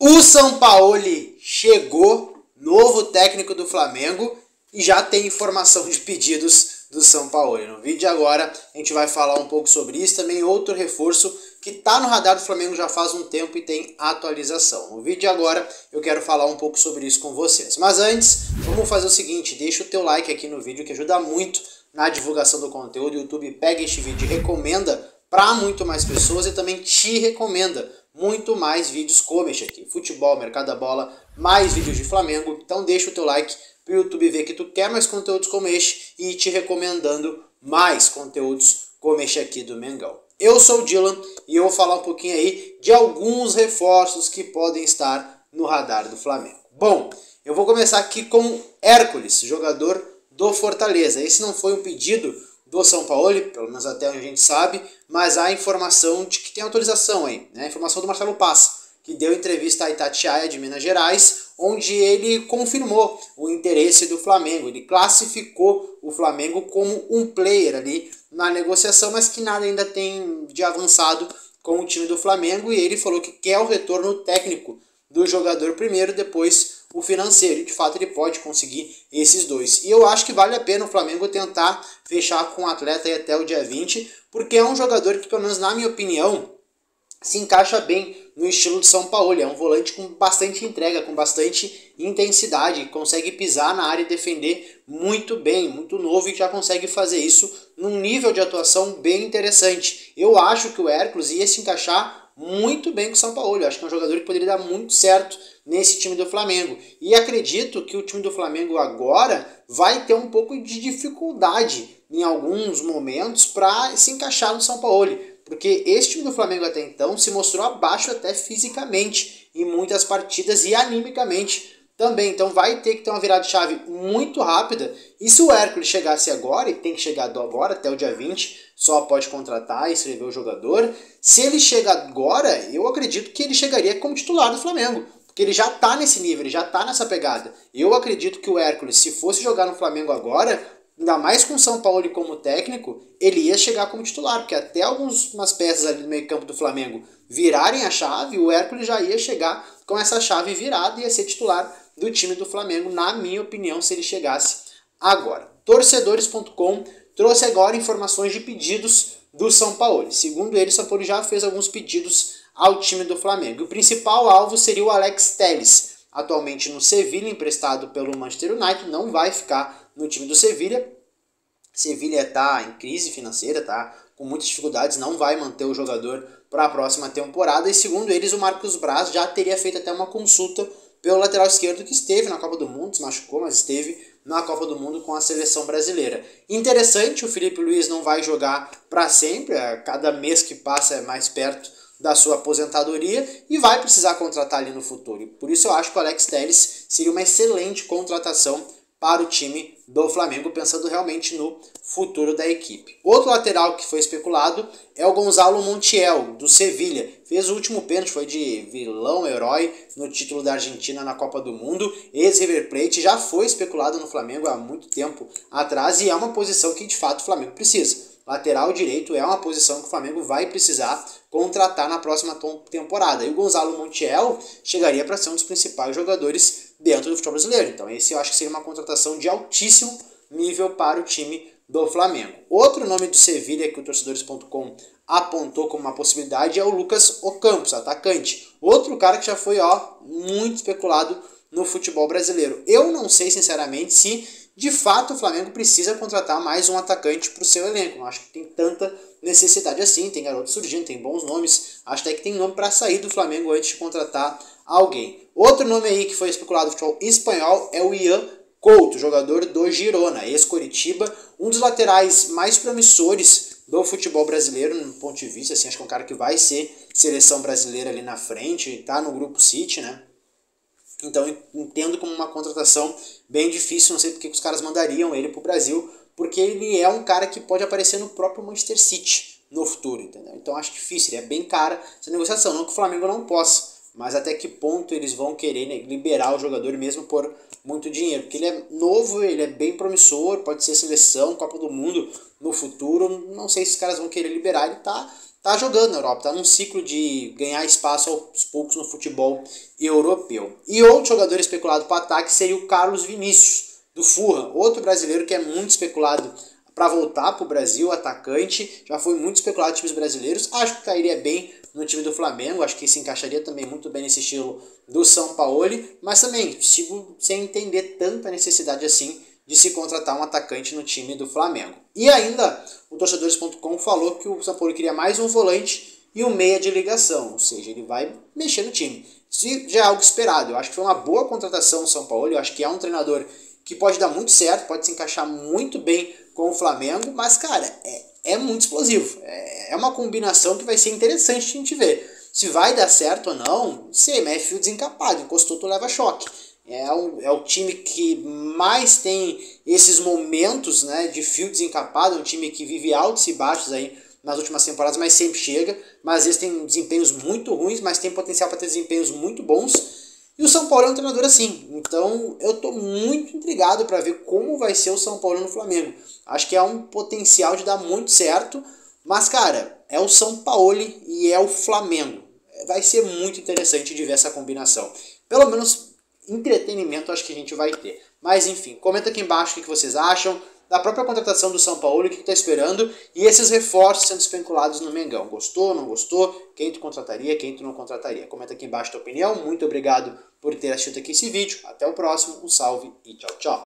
O Sampaoli chegou, novo técnico do Flamengo, e já tem informação de pedidos do Sampaoli. No vídeo de agora a gente vai falar um pouco sobre isso, também outro reforço que está no radar do Flamengo já faz um tempo e tem atualização. No vídeo de agora eu quero falar um pouco sobre isso com vocês. Mas antes, vamos fazer o seguinte, deixa o teu like aqui no vídeo que ajuda muito na divulgação do conteúdo. O YouTube pega este vídeo e recomenda para muito mais pessoas e também te recomenda muito mais vídeos como este aqui. Futebol, mercado da bola, mais vídeos de Flamengo. Então deixa o teu like para o YouTube ver que tu quer mais conteúdos como este e te recomendando mais conteúdos como este aqui do Mengão. Eu sou o Dylan e eu vou falar um pouquinho aí de alguns reforços que podem estar no radar do Flamengo. Bom, eu vou começar aqui com Hércules, jogador do Fortaleza. Esse não foi um pedido do Sampaoli, pelo menos até onde a gente sabe, mas há informação de que tem autorização aí, né? Informação do Marcelo Paz, que deu entrevista a Itatiaia de Minas Gerais, onde ele confirmou o interesse do Flamengo. Ele classificou o Flamengo como um player ali na negociação, mas que nada ainda tem de avançado com o time do Flamengo, e ele falou que quer o retorno técnico do jogador primeiro, depois o financeiro, e de fato ele pode conseguir esses dois. E eu acho que vale a pena o Flamengo tentar fechar com o atleta aí até o dia 20, porque é um jogador que, pelo menos na minha opinião, se encaixa bem no estilo de Sampaoli. É um volante com bastante entrega, com bastante intensidade, consegue pisar na área e defender muito bem, muito novo, e já consegue fazer isso num nível de atuação bem interessante. Eu acho que o Hércules ia se encaixar muito bem com o Sampaoli. Eu acho que é um jogador que poderia dar muito certo nesse time do Flamengo. E acredito que o time do Flamengo agora vai ter um pouco de dificuldade em alguns momentos para se encaixar no Sampaoli. Porque esse time do Flamengo até então se mostrou abaixo até fisicamente em muitas partidas e animicamente também. Então vai ter que ter uma virada de chave muito rápida. E se o Hércules chegasse agora, e tem que chegar agora, até o dia 20, só pode contratar e escrever o jogador. Se ele chega agora, eu acredito que ele chegaria como titular do Flamengo. Porque ele já está nesse nível, ele já está nessa pegada. Eu acredito que o Hércules, se fosse jogar no Flamengo agora, ainda mais com o Sampaoli como técnico, ele ia chegar como titular, porque até algumas peças ali no meio campo do Flamengo virarem a chave, o Hércules já ia chegar com essa chave virada e ia ser titular do time do Flamengo, na minha opinião, se ele chegasse agora. Torcedores.com trouxe agora informações de pedidos do Sampaoli. Segundo ele, o Sampaoli já fez alguns pedidos ao time do Flamengo. O principal alvo seria o Alex Telles, atualmente no Sevilha, emprestado pelo Manchester United, não vai ficar no time do Sevilha. Sevilha está em crise financeira, tá com muitas dificuldades, não vai manter o jogador para a próxima temporada. E segundo eles, o Marcos Braz já teria feito até uma consulta pelo lateral esquerdo, que esteve na Copa do Mundo, se machucou, mas esteve na Copa do Mundo com a seleção brasileira. Interessante, o Felipe Luiz não vai jogar para sempre, cada mês que passa é mais perto da sua aposentadoria e vai precisar contratar ali no futuro. E por isso eu acho que o Alex Telles seria uma excelente contratação para o time do Flamengo, pensando realmente no futuro da equipe. Outro lateral que foi especulado é o Gonzalo Montiel, do Sevilha. Fez o último pênalti, foi de vilão, herói, no título da Argentina na Copa do Mundo. Ex-River Plate, já foi especulado no Flamengo há muito tempo atrás e é uma posição que de fato o Flamengo precisa. Lateral direito é uma posição que o Flamengo vai precisar contratar na próxima temporada. E o Gonzalo Montiel chegaria para ser um dos principais jogadores dentro do futebol brasileiro. Então esse eu acho que seria uma contratação de altíssimo nível para o time do Flamengo. Outro nome do Sevilha que o Torcedores.com apontou como uma possibilidade é o Lucas Ocampos, atacante. Outro cara que já foi muito especulado no futebol brasileiro. Eu não sei sinceramente se de fato o Flamengo precisa contratar mais um atacante para o seu elenco. Não acho que tem tanta necessidade assim, tem garotos surgindo, tem bons nomes, acho até que tem nome para sair do Flamengo antes de contratar alguém. Outro nome aí que foi especulado no futebol espanhol é o Ian Couto, jogador do Girona, ex-Coritiba, um dos laterais mais promissores do futebol brasileiro, no ponto de vista, assim, acho que é um cara que vai ser seleção brasileira ali na frente, tá no grupo City, né? Então entendo como uma contratação bem difícil, não sei porque os caras mandariam ele pro Brasil, porque ele é um cara que pode aparecer no próprio Manchester City no futuro, entendeu? Então acho difícil, ele é bem cara essa negociação, não que o Flamengo não possa, mas até que ponto eles vão querer, né, liberar o jogador mesmo por muito dinheiro, porque ele é novo, ele é bem promissor, pode ser seleção, Copa do Mundo no futuro, não sei se os caras vão querer liberar, ele tá tá jogando na Europa, tá num ciclo de ganhar espaço aos poucos no futebol europeu. E outro jogador especulado para o ataque seria o Carlos Vinícius, do Fulham, outro brasileiro que é muito especulado para voltar para o Brasil, atacante, já foi muito especulado em times brasileiros, acho que cairia bem no time do Flamengo, acho que se encaixaria também muito bem nesse estilo do Sampaoli, mas também sigo sem entender tanta necessidade assim de se contratar um atacante no time do Flamengo. E ainda, o Torcedores.com falou que o Sampaoli queria mais um volante e um meia de ligação, ou seja, ele vai mexer no time. Isso já é algo esperado, eu acho que foi uma boa contratação o Sampaoli, eu acho que é um treinador que pode dar muito certo, pode se encaixar muito bem com o Flamengo, mas, cara, é muito explosivo. É uma combinação que vai ser interessante a gente ver. Se vai dar certo ou não sei, mas é fio desencapado, encostou, tu leva choque. É o time que mais tem esses momentos, né, de fio desencapado, é um time que vive altos e baixos aí nas últimas temporadas, mas sempre chega, mas às vezes tem desempenhos muito ruins, mas tem potencial para ter desempenhos muito bons. E o São Paulo é um treinador assim, então eu estou muito intrigado para ver como vai ser o São Paulo no Flamengo. Acho que é um potencial de dar muito certo, mas cara, é o São Paulo e é o Flamengo. Vai ser muito interessante de ver essa combinação. Pelo menos entretenimento acho que a gente vai ter. Mas enfim, comenta aqui embaixo o que vocês acham da própria contratação do São Paulo, o que está esperando, e esses reforços sendo especulados no Mengão. Gostou, não gostou? Quem tu contrataria, quem tu não contrataria? Comenta aqui embaixo a tua opinião. Muito obrigado por ter assistido aqui esse vídeo. Até o próximo, um salve e tchau, tchau.